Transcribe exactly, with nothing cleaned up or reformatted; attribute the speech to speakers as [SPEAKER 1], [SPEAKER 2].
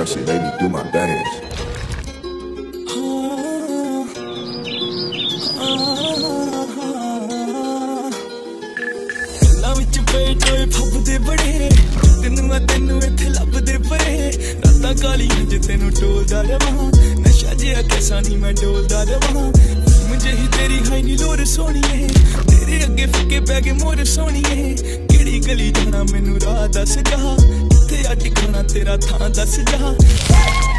[SPEAKER 1] That shit made me do my dance.
[SPEAKER 2] फबदे बड़े तेनू मैं तेनू इत्थे लभदे पए रातां कालियां च तेनू टोलदा रवां नशा जिहा कैसा नी मैं डोलदा रवां मुझे ही तेरी हाई नी लोर सोहणीए तेरे अगे फिक्के पै गए मोर सोहणीए केड़ी गली जाना मैनू राह दस जा कित्थे आ ठिकाना तेरा थां दस जा।